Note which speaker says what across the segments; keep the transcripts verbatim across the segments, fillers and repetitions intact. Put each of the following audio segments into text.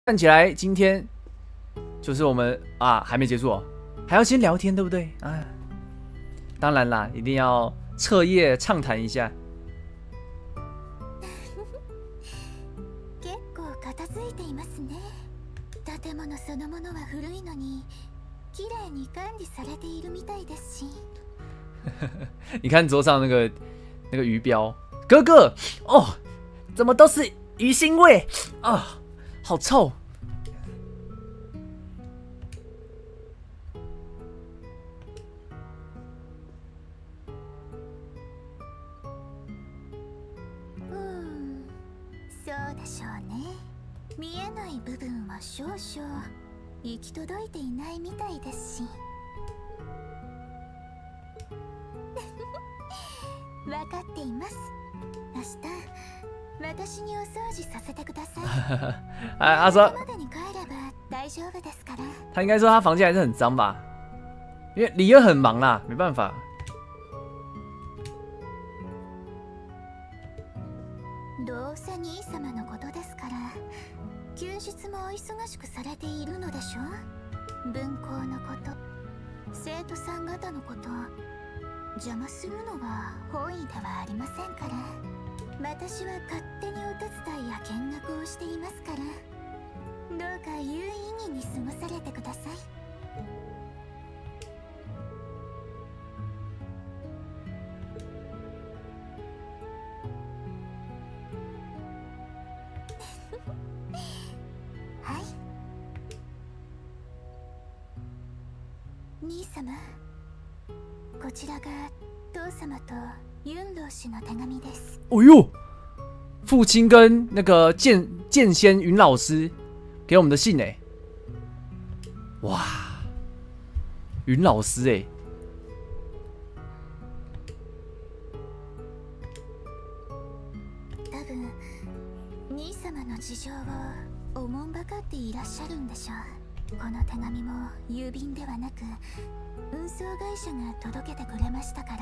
Speaker 1: 看起来今天就是我们啊，还没结束哦，还要先聊天，对不对？啊，当然啦，一定要彻夜畅谈一下。
Speaker 2: 結構片付いていますね。建物そのものは古いのに、綺麗に管理されているみたいですし。
Speaker 1: 你看桌上那个那个鱼标，哥哥哦，怎么都是鱼腥味啊，好臭。
Speaker 2: うんそうでしょうね。見えない部分は少々行き届いていないみたいですし。分かっています。明日私にお掃除させてください。
Speaker 1: 啊，他说
Speaker 2: までに帰れば大丈夫ですから。
Speaker 1: 他应该说他房间还是很脏吧，因为李恩很忙啦，没办法。
Speaker 2: どうせ兄様のことですから、休日もお忙しくされているのでしょう。分校のこと、生徒さん方のこと、邪魔するのは本意ではありませんから。私は勝手にお手伝いや見学をしていますから、どうか有意義に過ごされてください。はい。兄様、こちらが父様とユン老師の手紙です。
Speaker 1: 哦呦，父亲跟那个剑剑仙云老师给我们的信哎，哇，云老师哎，
Speaker 2: 多分兄様の事情をおもんばかっていらっしゃるんでしょう。この手紙も郵便ではなく運送会社が届けてくれましたから。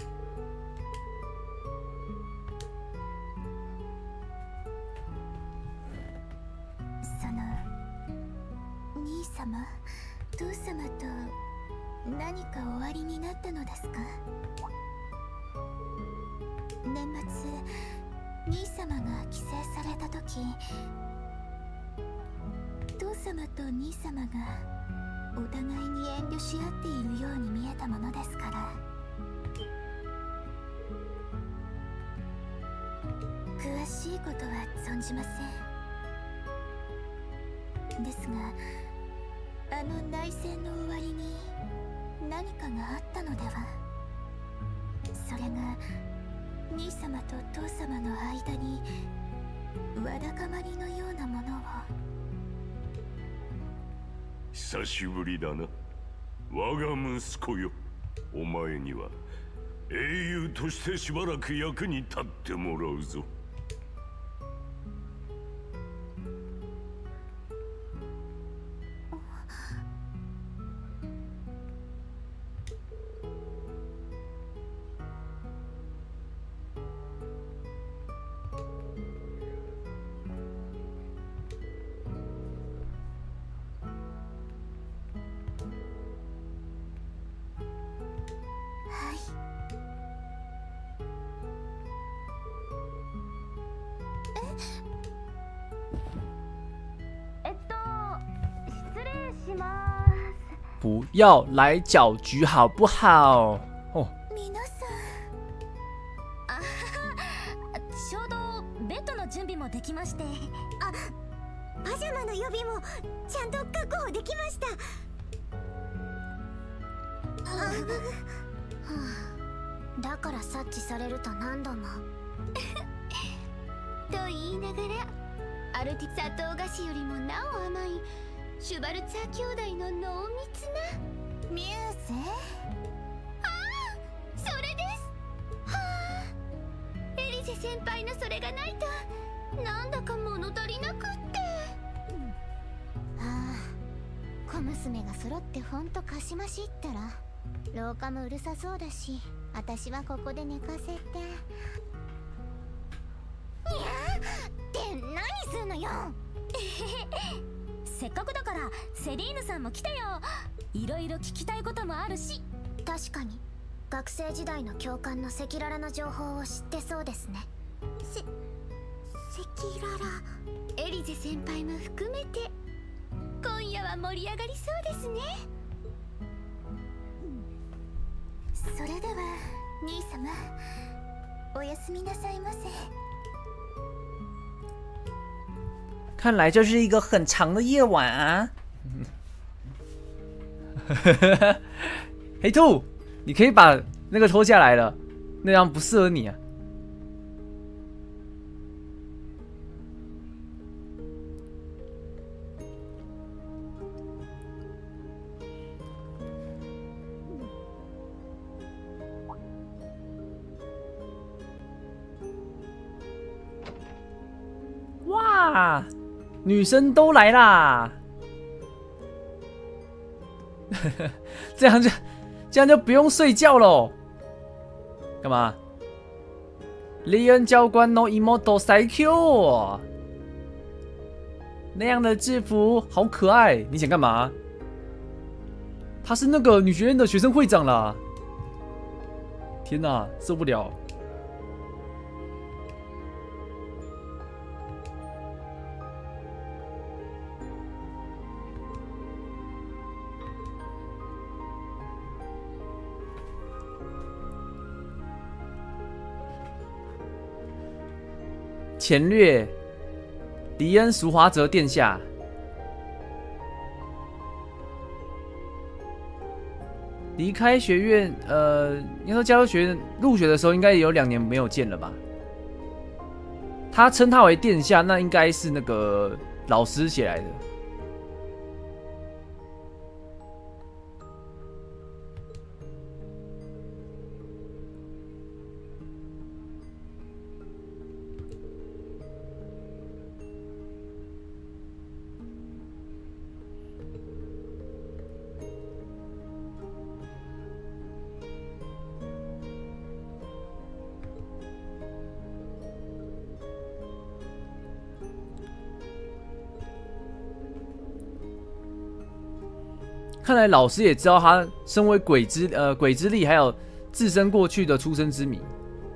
Speaker 2: その兄様、父様と何かおありになったのですか？年末兄様が帰省された時、父様と兄様がお互いに遠慮し合っているように見えたものですから。詳しいことは存じません。ですが、あの内戦の終わりに何かがあったのでは。それが兄様と父様の間にわだかまりのようなものを。
Speaker 3: 久しぶりだな、我が息子よ。お前には英雄としてしばらく役に立ってもらうぞ。
Speaker 1: 不要来搅局好不好？哦，
Speaker 2: 皆さん。
Speaker 4: あちょうどベッドの準備もできまして。
Speaker 2: あ、パジャマの予備もちゃんと確保できました。
Speaker 4: だから察知されると何度も
Speaker 2: と言いながら、アルティ砂糖菓子よりもなお甘いシュバルツァー兄弟の濃密なミューゼ。ああ、それです。はあ、エリゼ先輩のそれがないとなんだか物足りなくって。
Speaker 4: ああ、小娘が揃ってほんとかしましったら廊下もうるさそうだし、私はここで寝かせて。いや
Speaker 2: って何すんのよ。え、
Speaker 5: せっかくだからセリーヌさんも来てよ。いろいろ聞きたいこともあるし。
Speaker 4: 確かに学生時代の教官の赤裸々な情報を知ってそうですね。
Speaker 2: せ赤裸々。エリゼ先輩も含めて今夜は盛り上がりそうですね。それでは兄様おやすみなさいませ。
Speaker 1: 看来这是一个很长的夜晚啊。黑兔，你可以把那个脱下来了，那样不适合你啊。哇，女生都来啦！这样就这样就不用睡觉喽。干嘛？利恩教官 no emoto psycho， 那样的制服好可爱。你想干嘛？他是那个女学院的学生会长啦！天哪，受不了！前略，黎恩·淑华泽殿下，离开学院，呃，应该说加入学院入学的时候，应该也有两年没有见了吧？他称他为殿下，那应该是那个老师写来的。看来老师也知道他身为鬼之呃鬼之力，还有自身过去的出生之谜，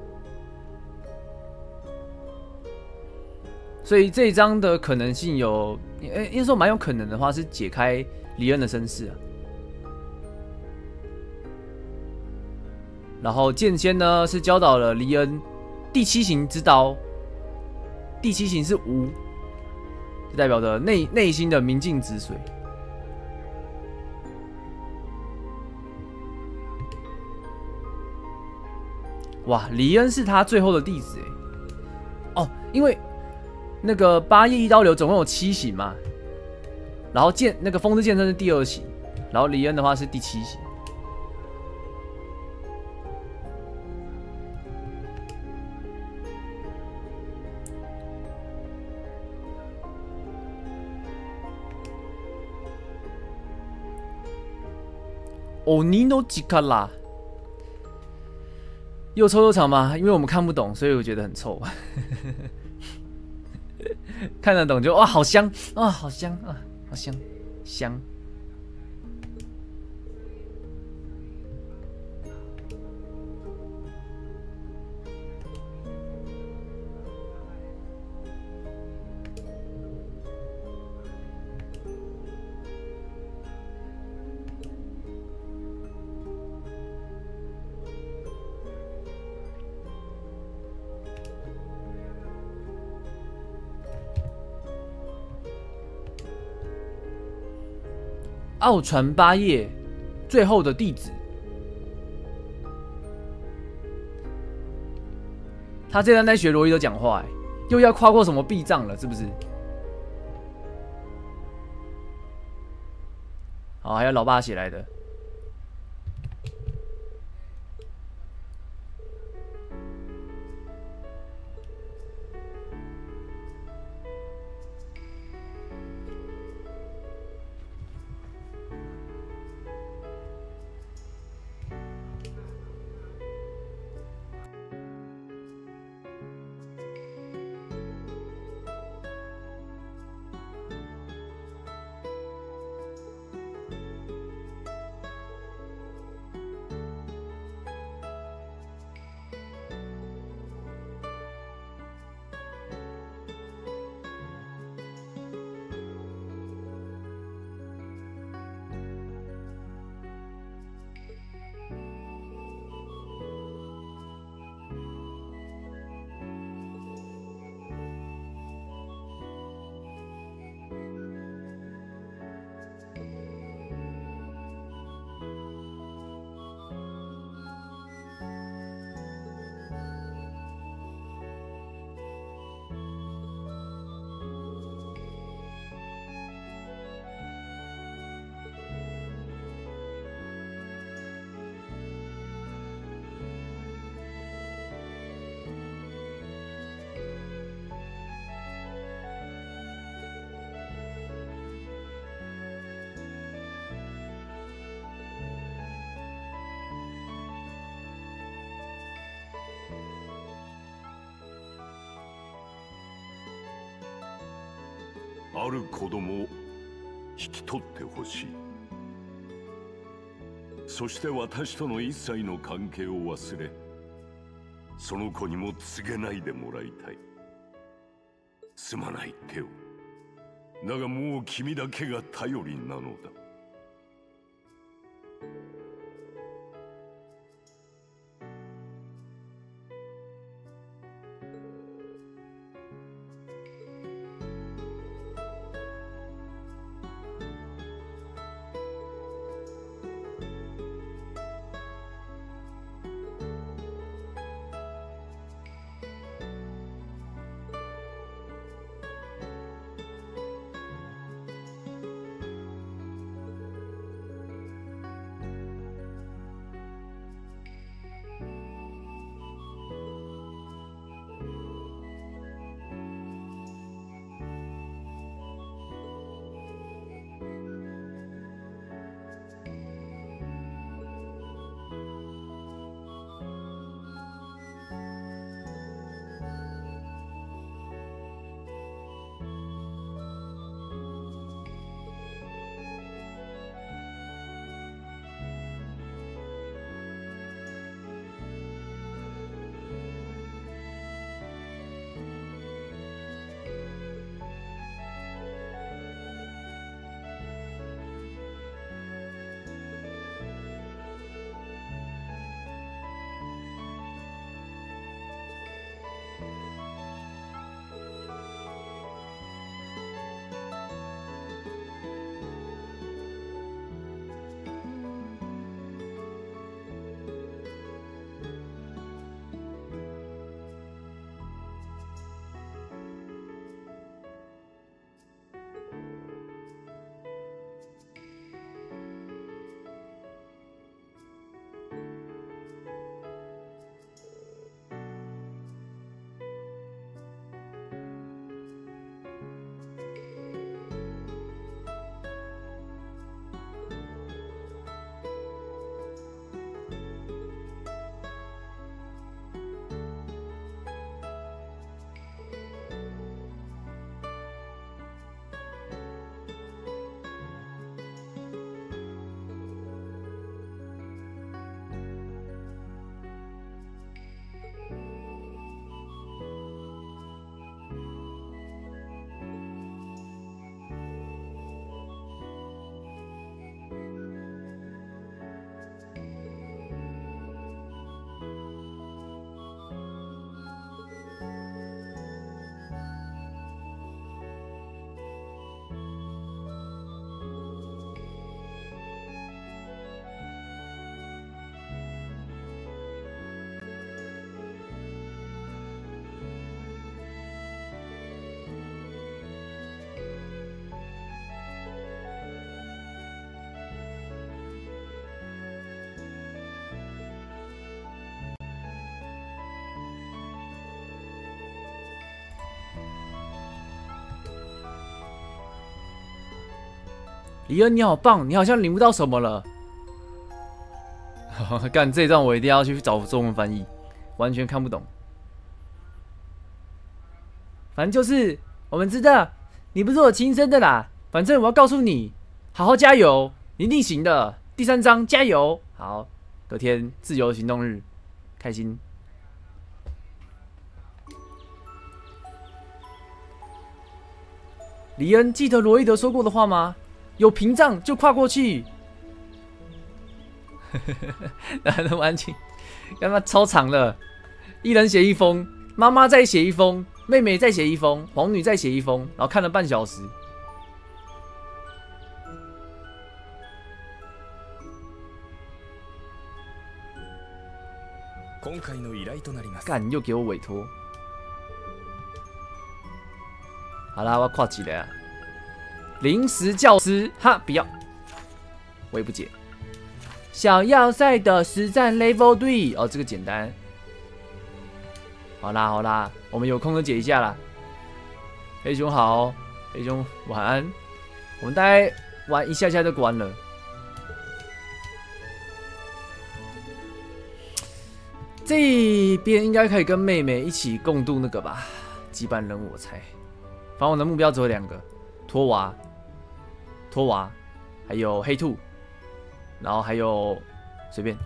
Speaker 1: 所以这一章的可能性有，呃，应该说蛮有可能的话是解开黎恩的身世啊。然后剑仙呢是教导了黎恩第七型之刀，第七型是无，就代表着内内心的明镜止水。哇，黎恩是他最后的弟子哎。哦，因为那个八叶一刀流总共有七型嘛，然后剑那个风之剑圣是第二型，然后黎恩的话是第七型。哦，尼诺吉卡拉。又臭又长吗？因为我们看不懂，所以我觉得很臭。看得懂就哇，好香啊，好香啊，好香，香。奥传八叶最后的弟子，他这段在学罗伊的讲话，又要跨过什么避障了，是不是？好，还有老爸写来的。
Speaker 3: ある子供を引き取ってほしい。そして私との一切の関係を忘れ、その子にも告げないでもらいたい。すまないテオ。だがもう君だけが頼りなのだ。
Speaker 1: 李恩，你好棒，你好像领悟到什么了。干这一段我一定要去找中文翻译，完全看不懂。反正就是我们知道你不是我亲生的啦。反正我要告诉你，好好加油，你一定行的。第三章加油！好，隔天自由行动日，开心。李恩记得罗伊德说过的话吗？有屏障就跨过去。哪那么安静？干嘛超长了？一人写一封，妈妈再写一封，妹妹再写一封，皇女再写一封，然后看了半小时。干，又给我委托。好啦，我要跨起来啊！临时教师，哈，不要，我也不解。小要塞的实战 Level 三，哦，这个简单。好啦好啦，我们有空就解一下啦。黑熊好，黑熊晚安。我们大概玩一下下就关了。这边应该可以跟妹妹一起共度那个吧，羁绊任务我猜。反正我的目标只有两个。 托娃、托娃，还有黑兔，然后还有随便。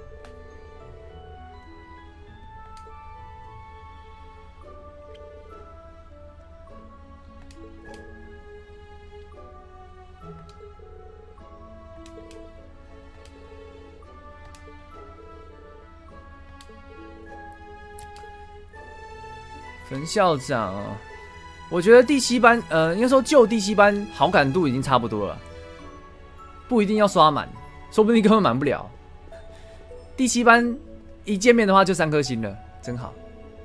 Speaker 1: 冯校长，我觉得第七班，呃，应该说旧第七班好感度已经差不多了，不一定要刷满，说不定根本满不了。第七班一见面的话就三颗星了，真好。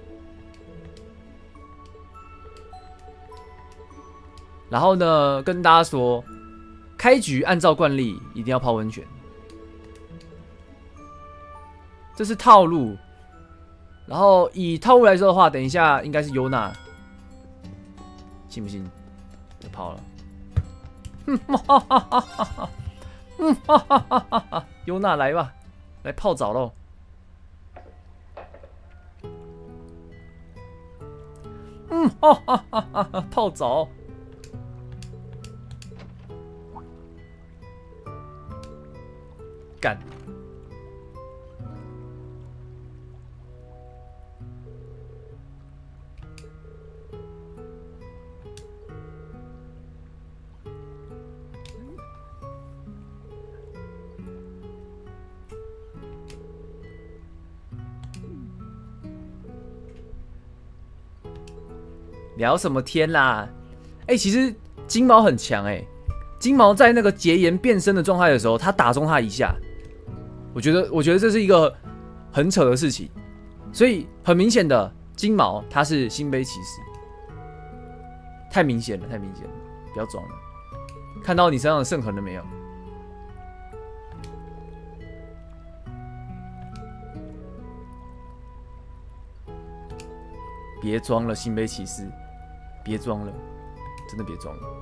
Speaker 1: 然后呢，跟大家说，开局按照惯例一定要泡温泉，这是套路。然后以套路来说的话，等一下应该是优娜，信不信？就泡了。嗯哈哈哈哈哈，嗯哈哈哈哈哈，优娜来吧，来泡澡喽。嗯哈哈哈哈哈，泡澡。干。聊什么天啦？哎、欸，其实金毛很强哎、欸，金毛在那个结岩变身的状态的时候，他打中他一下，我觉得，我觉得这是一个很扯的事情，所以很明显的，金毛他是星杯骑士，太明显了，太明显了，不要装了，看到你身上的圣痕了没有？别装了，星杯骑士。别装了，真的别装了。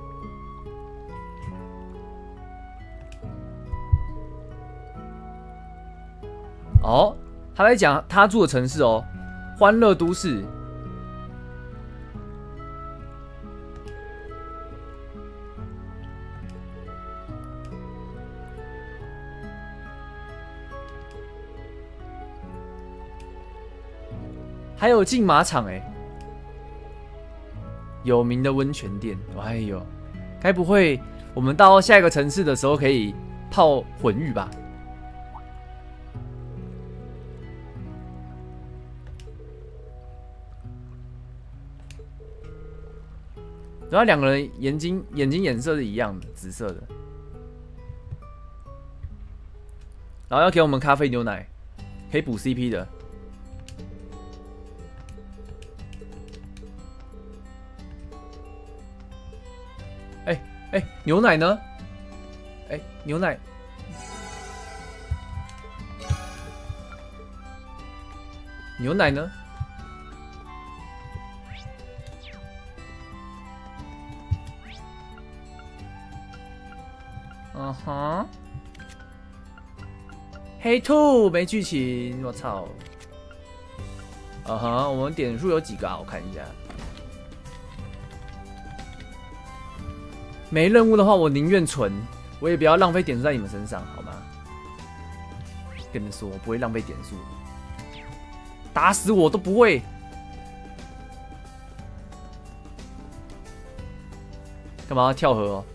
Speaker 1: 哦，他在讲他住的城市哦，欢乐都市。还有竞马场哎、欸。有名的温泉店，哎呦，该不会我们到下一个城市的时候可以泡混浴吧？然后两个人眼睛眼睛颜色是一样的，紫色的，然后要给我们咖啡牛奶，可以补 C P 的。哎、欸，牛奶呢？哎、欸，牛奶，牛奶呢？嗯哼，黑兔没剧情，我操！嗯哼，我们点数有几个啊？我看一下。没任务的话，我宁愿存，我也不要浪费点数在你们身上，好吗？跟你说，我不会浪费点数，打死我都不会。干嘛跳河哦？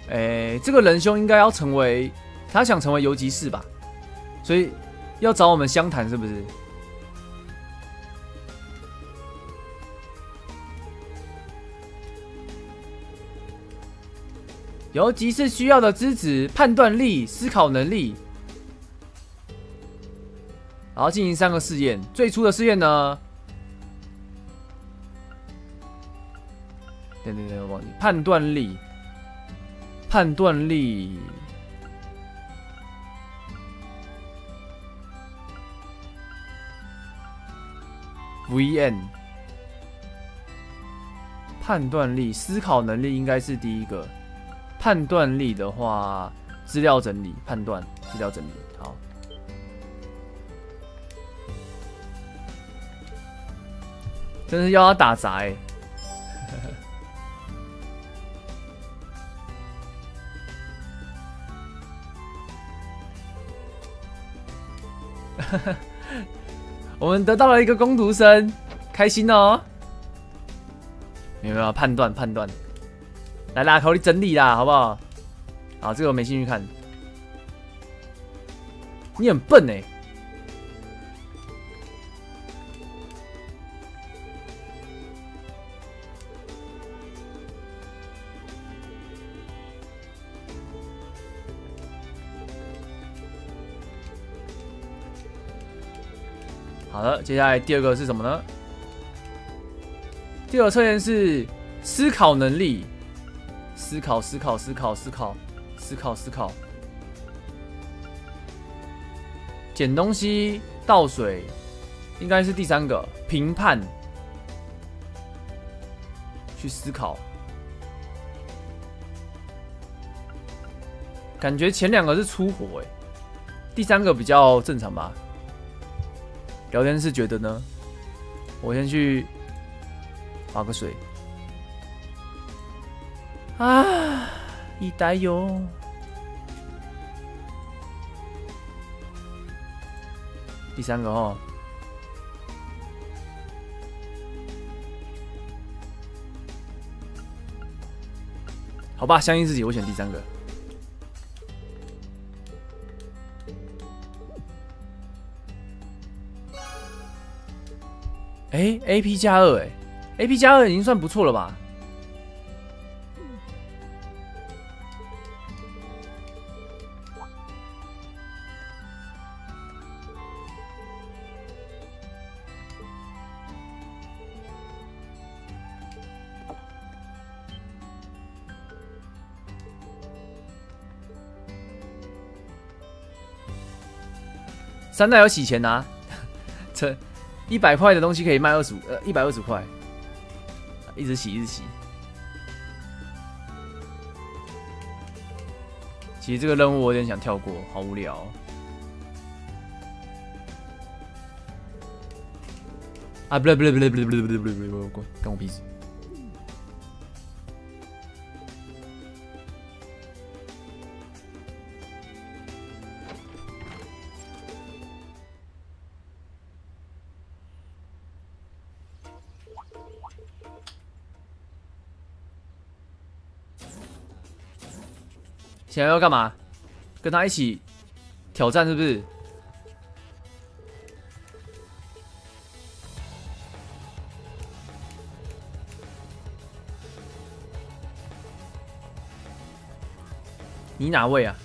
Speaker 1: 哎，这个仁兄应该要成为，他想成为游击士吧，所以要找我们相谈，是不是？游击士需要的资质：判断力、思考能力。然后进行三个试验。最初的试验呢？等等等，我忘记判断力。判断力。V N。判断力、思考能力应该是第一个。判断力的话，资料整理、判断、资料整理，好。真是要他打杂哎、欸！我们得到了一个工读生，开心哦！有没有判断判断？来啦，考虑整理啦，好不好？好，这个我没兴趣看。你很笨哎、欸！好的，接下来第二个是什么呢？第二个测验是思考能力。思考，思考，思考，思考，思考，思考。捡东西、倒水，应该是第三个。评判，去思考。感觉前两个是出火哎，第三个比较正常吧？聊天室觉得呢？我先去划个水。啊，一袋哟！第三个哦，好吧，相信自己，我选第三个。哎 ，A P 加二，哎 ，A P 加二已经算不错了吧？三代有洗钱拿，这一百块的东西可以卖二十五，呃，一百二十块，一直洗，一直洗。其实这个任务我有点想跳过，好无聊。啊，不对不对不对不对不对不对不对不对，关关我屁事。现在要干嘛？跟他一起挑战是不是？你哪位啊？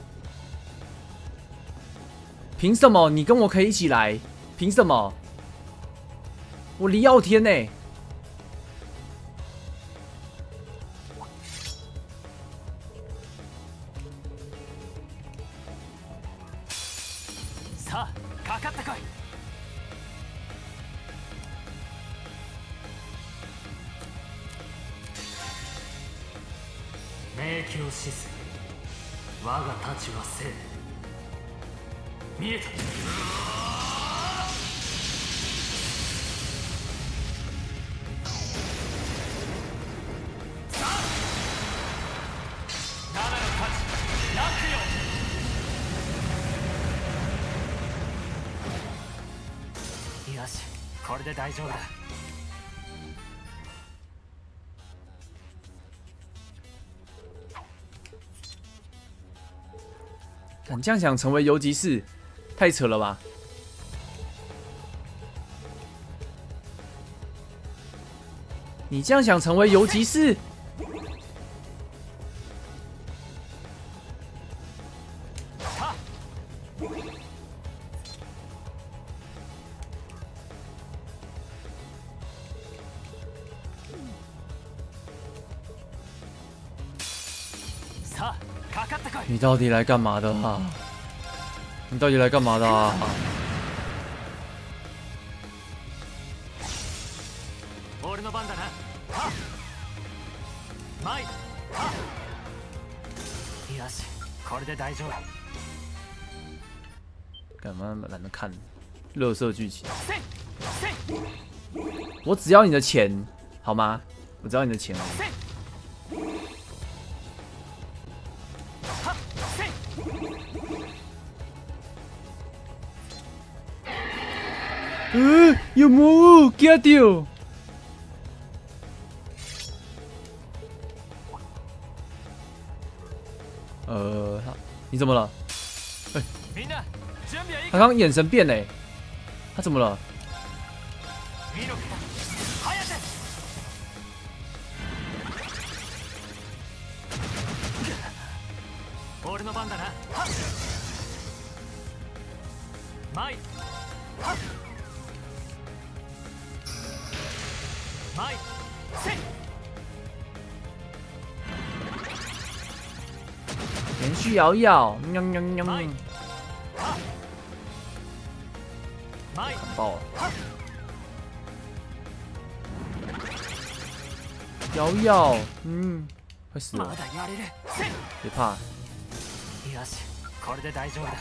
Speaker 1: 凭什么你跟我可以一起来？凭什么？我黎耀天呢、欸？
Speaker 6: 我が太刀は生見えた。さあ七の太刀焼くよ。よし、これで大丈夫だ。
Speaker 1: 看这样想成为游击士，太扯了吧！你这样想成为游击士？你到底来干嘛的啊？你到底来干嘛的啊？
Speaker 6: 俺の番だな。はっ。前。はっ。よし、これで大丈夫。
Speaker 1: 干嘛懒得看？垃圾剧情。我只要你的钱，好吗？我只要你的钱而已。呃，有魔物，惊到！呃，他你怎么了？哎、
Speaker 6: みんな準備はいいか。
Speaker 1: 他刚刚眼神变嘞，他怎么了？
Speaker 6: 見ろか。早く。俺の番だな。はっ。前。はっ。前。せい。
Speaker 1: 连续摇一摇，喵喵喵喵，
Speaker 6: 前。
Speaker 1: 砍爆了！摇一摇，嗯，快死
Speaker 6: ま
Speaker 1: 了，
Speaker 6: だやれる。せい。
Speaker 1: 别怕。
Speaker 6: よし、これで大丈夫だ。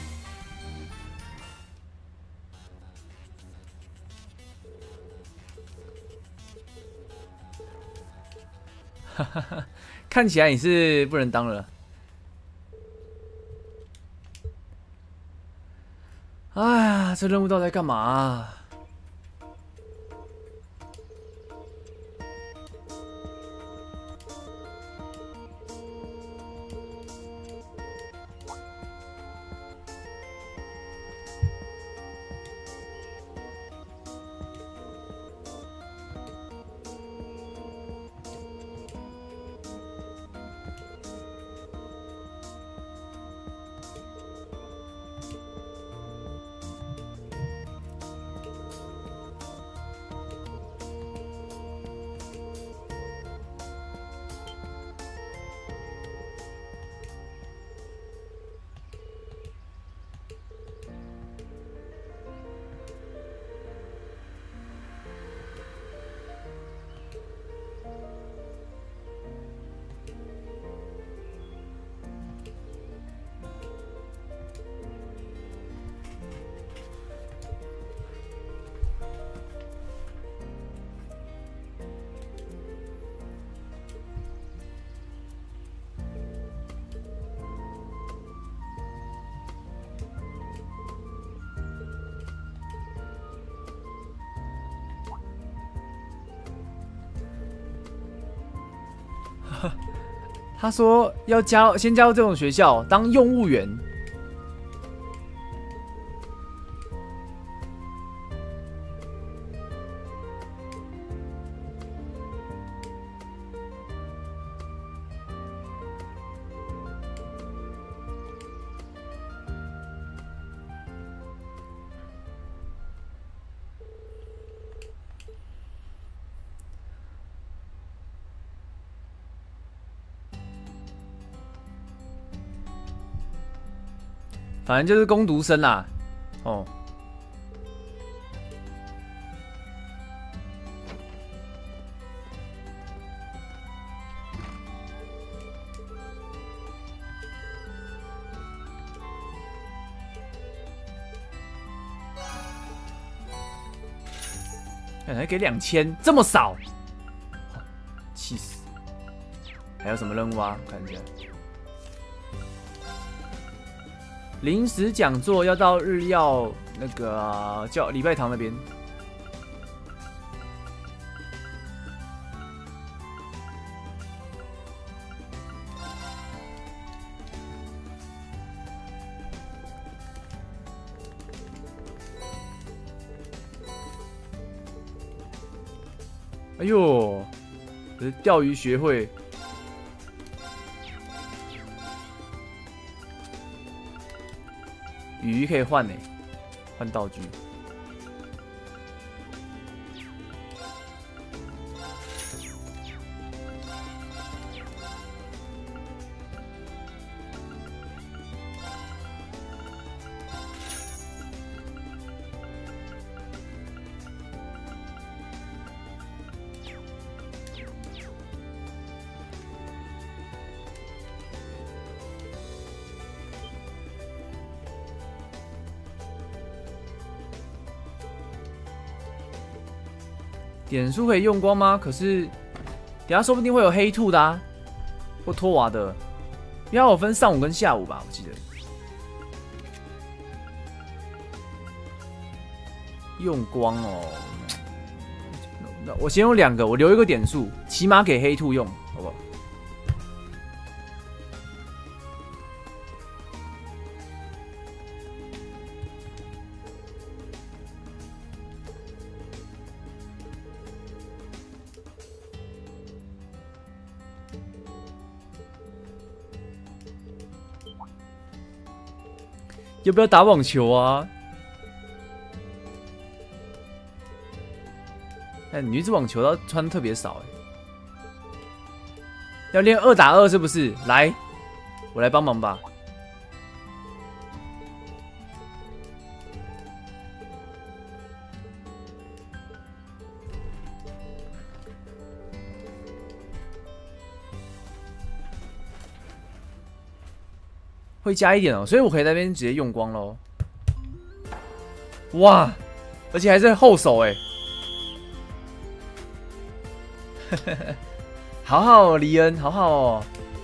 Speaker 1: 哈哈哈，看起来你是不能当了。哎呀，这任务到底在干嘛啊？他说要加先加入这种学校当用务员。反正就是工读生啦，哦。还给两千，这么少，气死！还有什么任务啊？看一下。临时讲座要到日曜那个教礼拜堂那边。 哎呦，可是钓鱼学会。鱼可以换呢，换道具。点数可以用光吗？可是等下说不定会有黑兔的啊，或托瓦的，因为它有分上午跟下午吧，我记得。用光哦，那我先用两个，我留一个点数，起码给黑兔用，好不好？要不要打网球啊？哎，女子网球要穿特别少哎，要练二打二是不是？来，我来帮忙吧。会加一点哦，所以我可以在那边直接用光喽。哇，而且还是后手哎，好好哦，黎恩，好好哦。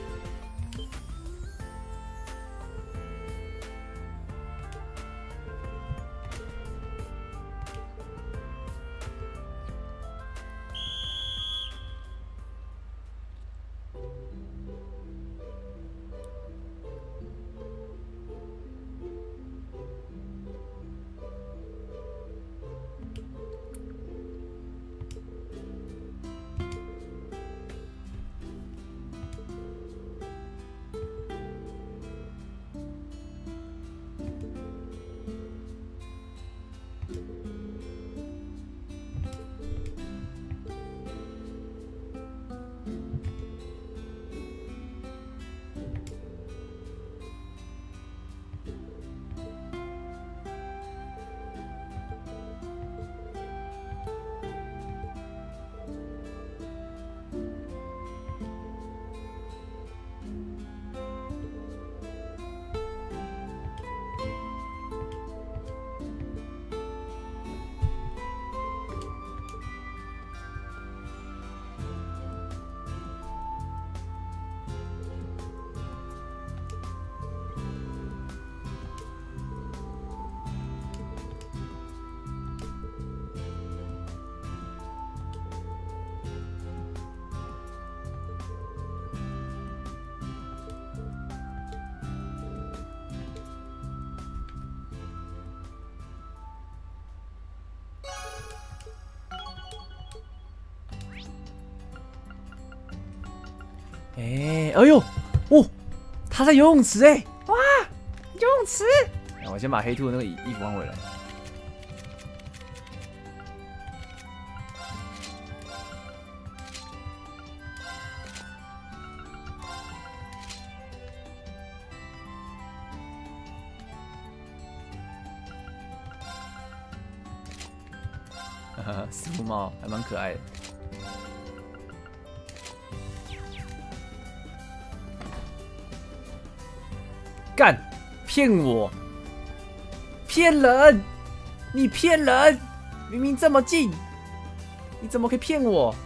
Speaker 1: 哎、欸，哎呦，哦，他在游泳池哎、欸，哇，游泳池！欸、我先把黑兔的那个衣服换回来。哈哈，死兔猫还蛮可爱的。干！骗我！骗人！你骗人！明明这么近，你怎么可以骗我？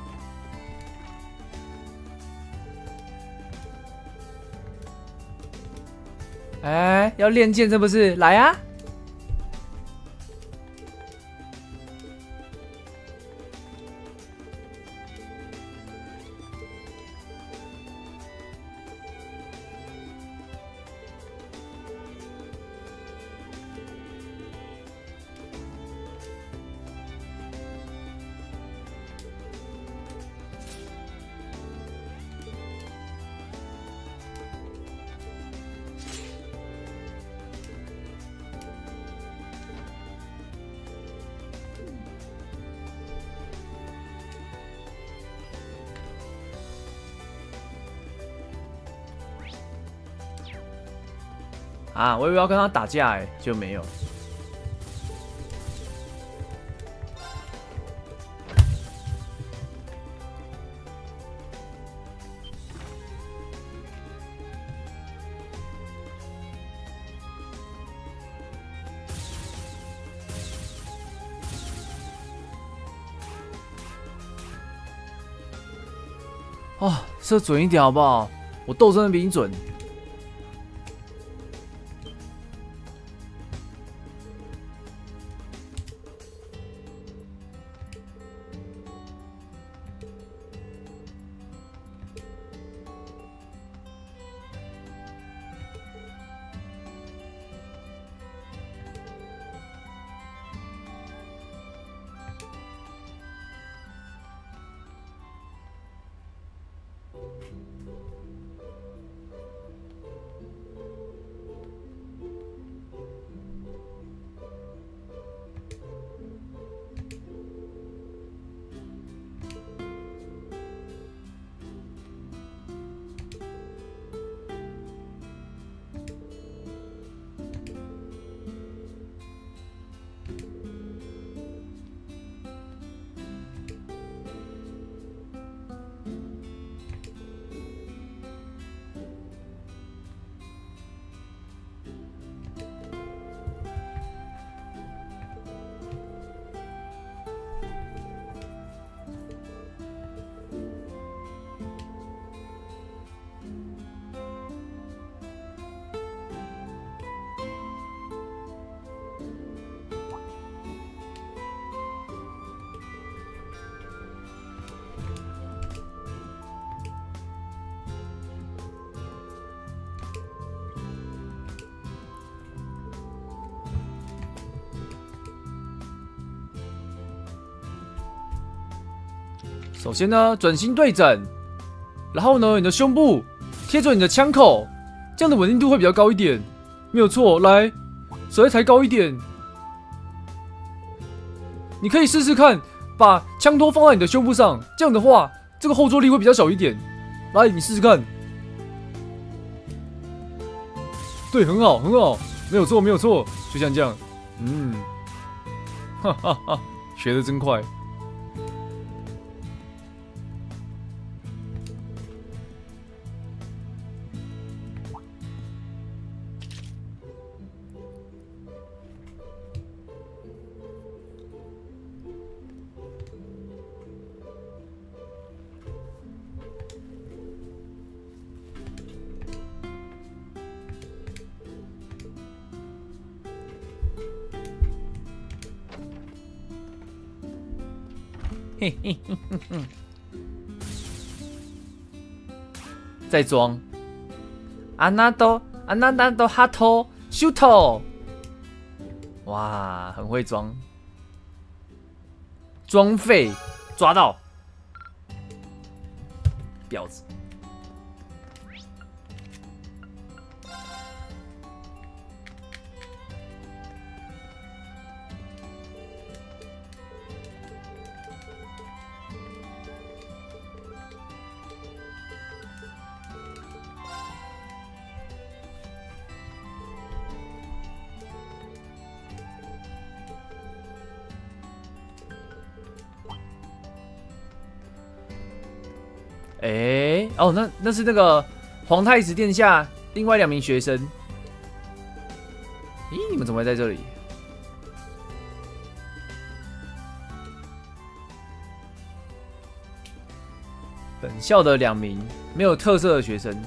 Speaker 1: 哎，要练剑是不是？来啊！ 啊，我以为要跟他打架哎，就没有。哦，射准一点好不好？我斗争的比你准。首先呢，准心对准，然后呢，你的胸部贴准你的枪口，这样的稳定度会比较高一点，没有错。来，手再抬高一点，你可以试试看，把枪托放在你的胸部上，这样的话，这个后坐力会比较小一点。来，你试试看，对，很好，很好，没有错，没有错，就像这样，嗯，哈哈哈，学得真快。嘿嘿嘿嘿嘿，再装，阿纳多阿纳纳多哈托修头，哇，很会装，装废抓到，婊子。哎、欸，哦，那那是那个皇太子殿下另外两名学生。咦，你们怎么会在这里？本校的两名没有特色的学生。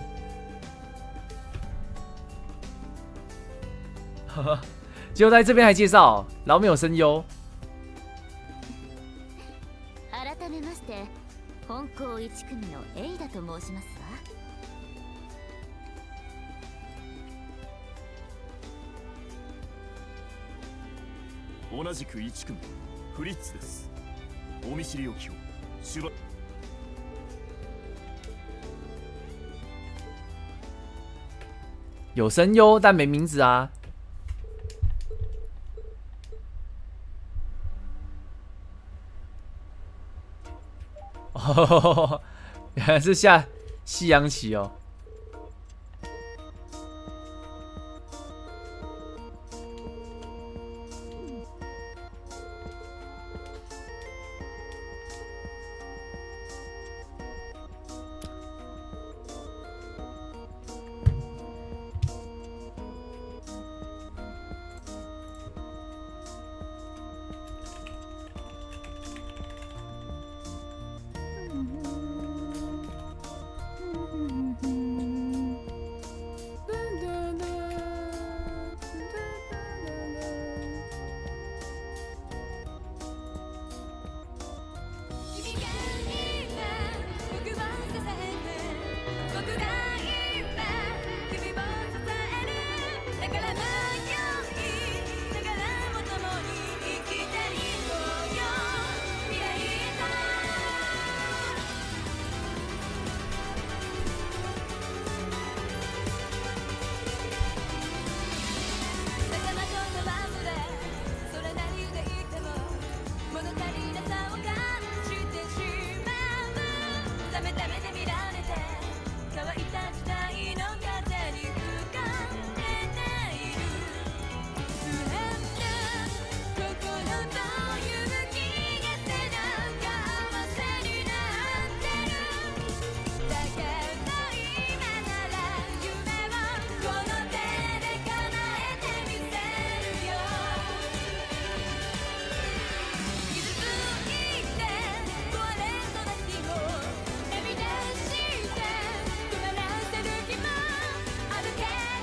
Speaker 1: 呵呵，结果在这边还介绍，然后没有声优。
Speaker 5: 改めまして、本校一組のエイダと申しますわ。
Speaker 7: 同じく一組、フリッツです。お見知りおきを。しば。
Speaker 1: 有声优，但没名字啊。哦，原来是下西洋棋哦。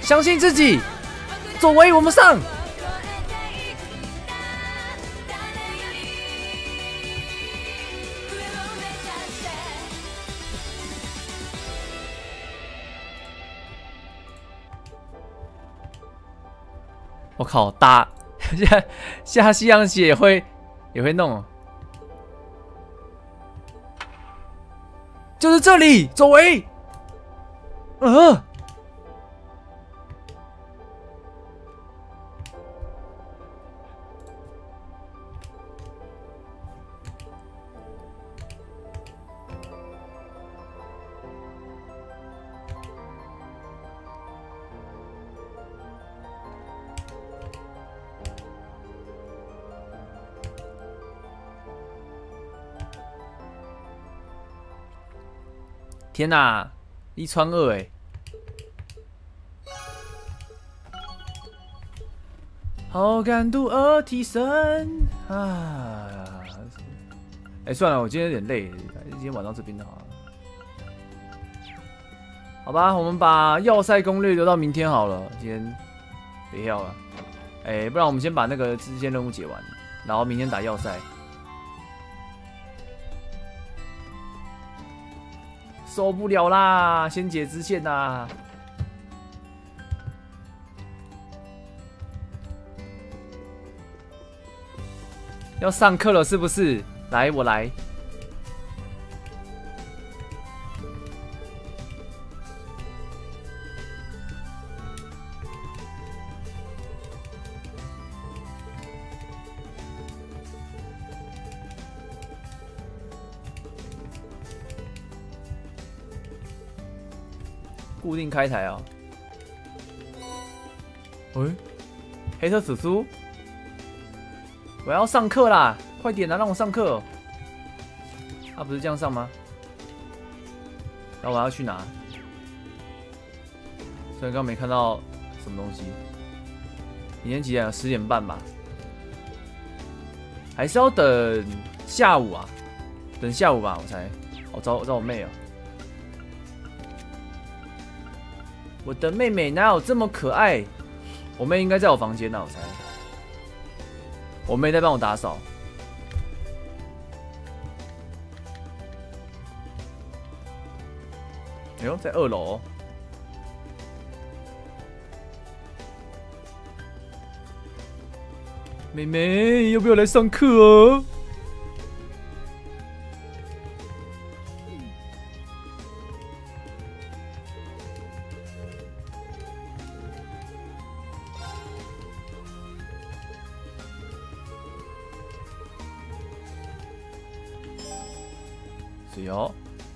Speaker 1: 相信自己，左为我们上。我靠，打下下西洋棋也会也会弄，就是这里，左为，呃。天哪，一穿二哎！好感度二提升啊！哎，算了，我今天有点累，今天玩到这边好了。好吧，我们把要塞攻略留到明天好了，今天别要了。哎，不然我们先把那个支线任务解完，然后明天打要塞。受不了啦！先解支线啦！要上课了是不是？来，我来。固定开台啊！喂、欸，黑色紫苏，我要上课啦！快点啊，让我上课！啊，不是这样上吗？然后我要去哪？虽然刚刚没看到什么东西。明天几点？十点半吧。还是要等下午啊？等下午吧，我猜。我找找我妹啊！我的妹妹哪有这么可爱？我妹应该在我房间呢，我猜。我妹在帮我打扫。哎呦，在二楼。妹妹，要不要来上课啊？是哦。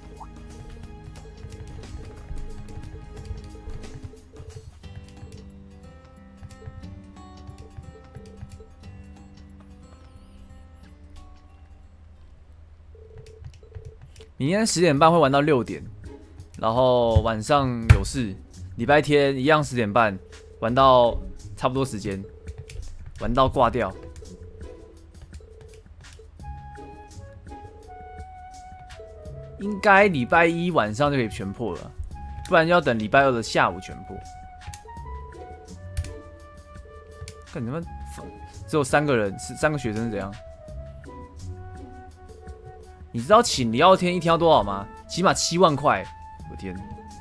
Speaker 1: 明天十点半会玩到六点，然后晚上有事，礼拜天一样十点半玩到差不多时间，玩到挂掉。应该礼拜一晚上就可以全破了，不然就要等礼拜二的下午全破。看你们只有三个人，三个学生是怎样？你知道请李傲天一天要多少吗？起码七万块！我天！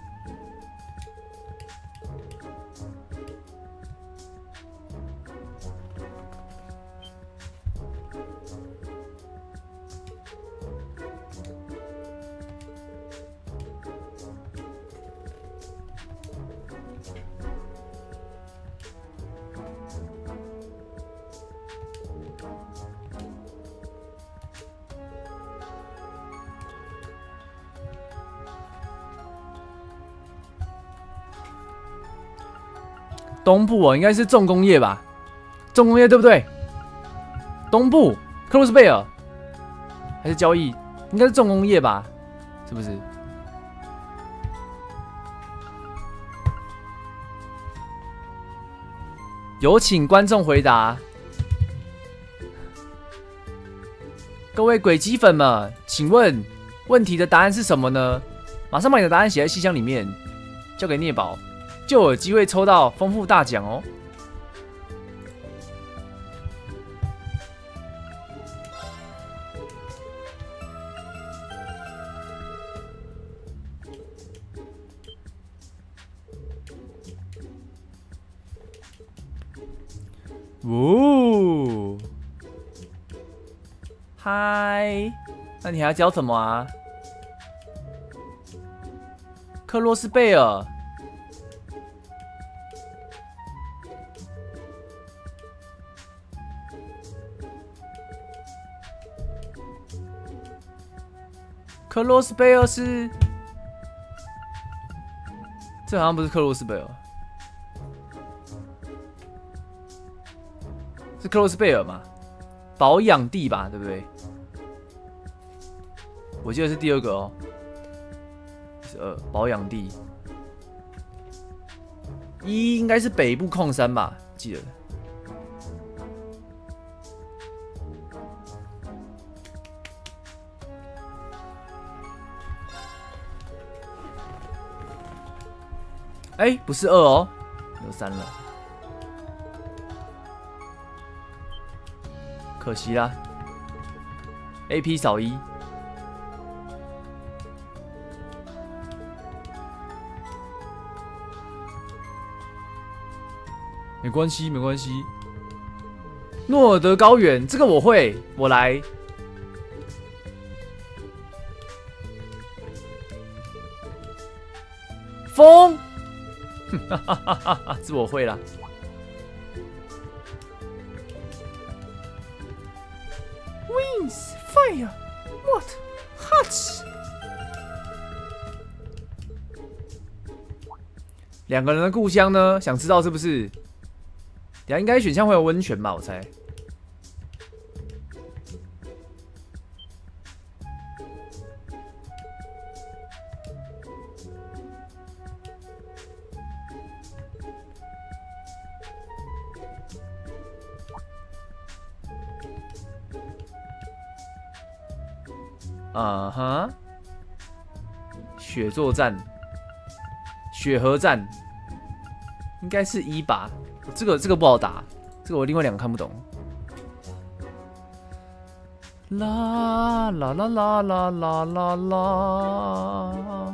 Speaker 1: 东部哦，应该是重工业吧？重工业对不对？东部克鲁斯贝尔还是交易？应该是重工业吧？是不是？有请观众回答。各位鬼鸡粉们，请问问题的答案是什么呢？马上把你的答案写在信箱里面，交给聂宝。 就有机会抽到丰富大奖哦。哦，嗨，那你还要教什么啊？克洛斯贝尔，克洛斯贝尔是，这好像不是克洛斯贝尔。 是克洛斯贝尔嘛？保养地吧，对不对？我记得是第二个哦。是二保养地，一应该是北部矿山吧？记得。哎，不是二哦，有三了。 可惜啦 ，A P 少一，没关系，没关系。诺尔德高原，这个我会，我来。风，哈哈哈哈哈，这我会啦。 Fire, what? Hot. 两个人的故乡呢？想知道是不是？等下应该选项会有温泉吧？我猜。啊哈，雪作战、雪河战，应该是一吧？这个这个不好打，这个我另外两个看不懂。啦啦啦啦啦啦啦啦！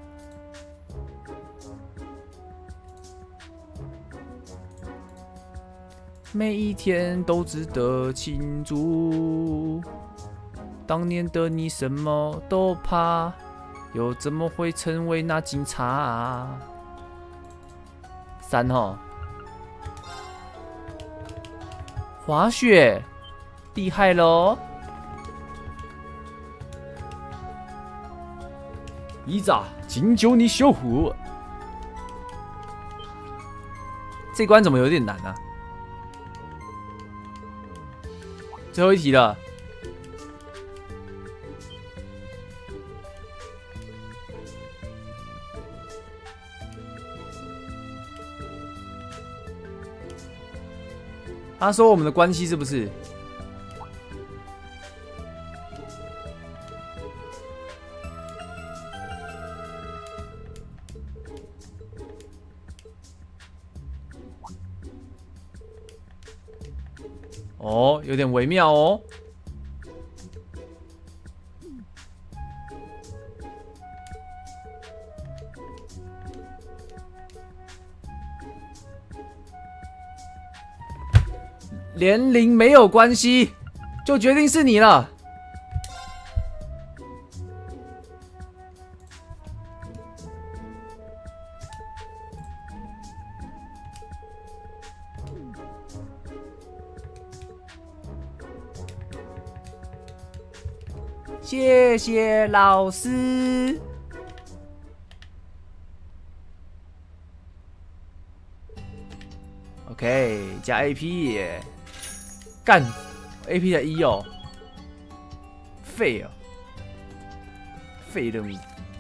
Speaker 1: 每一天都值得庆祝。 当年的你什么都怕，又怎么会成为那警察啊？三号，滑雪，厉害喽！一扎，请救你小虎。这关怎么有点难啊？最后一题了。 他说我们的关系是不是？哦，有点微妙哦。年龄没有关系，就决定是你了。谢谢老师。OK， 加 A P 耶。 干 ，A P 的一哦，废哦，废任务。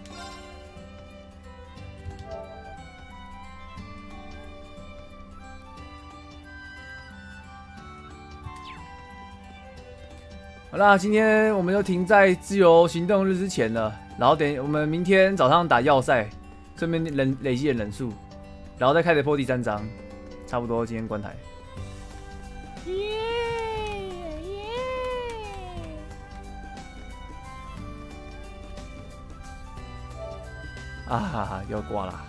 Speaker 1: 好啦，今天我们就停在自由行动日之前了，然后等我们明天早上打要塞，顺便累累积点人数。 然后再开始破第三章，差不多今天关台。
Speaker 4: 耶耶！
Speaker 1: 啊哈哈，又挂了。